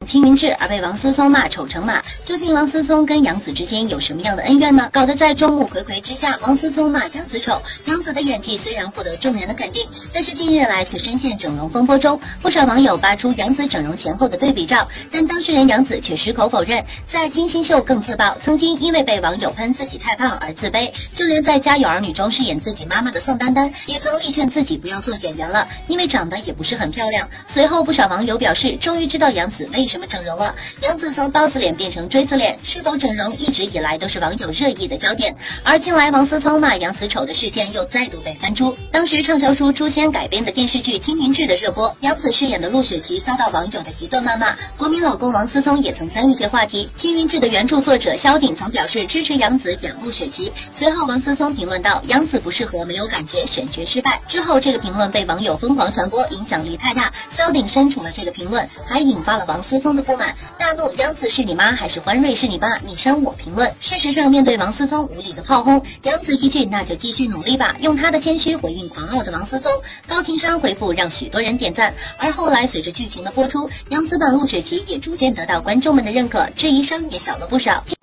青云志而被王思聪骂丑成马。究竟王思聪跟杨紫之间有什么样的恩怨呢？搞得在众目睽睽之下，王思聪骂杨紫丑。杨紫的演技虽然获得众人的肯定，但是近日来却深陷整容风波中。不少网友扒出杨紫整容前后的对比照，但当事人杨紫却矢口否认。在金星秀更自曝，曾经因为被网友喷自己太胖而自卑，就连在《家有儿女》中饰演自己妈妈的宋丹丹，也曾力劝自己不要做演员了，因为长得也不是很漂亮。随后不少网友表示，终于知道杨紫为什么整容了。杨紫从刀子脸变成锥子脸，是否整容一直以来都是网友热议的焦点。而近来王思聪骂杨紫丑的事件又再度被翻出。当时畅销书《诛仙》改编的电视剧《青云志》的热播，杨紫饰演的陆雪琪遭到网友的一顿谩骂，国民老公王思聪也曾参与这话题。《青云志》的原著作者萧鼎曾表示支持杨紫养陆雪琪。随后王思聪评论道：“杨紫不适合，没有感觉，选角失败。”之后这个评论被网友疯狂传播，影响力太大。萧鼎删除了这个评论，还引发了王思聪的不满，大怒：“杨紫是你妈还是欢瑞是你爸？你删我评论！”事实上，面对王思聪无理的炮轰，杨紫一句“那就继续努力吧”，用她的谦虚回应狂傲的王思聪，高情商回复让许多人点赞。而后来随着剧情的播出，杨紫版陆雪琪也逐渐得到观众们的认可，质疑声也小了不少。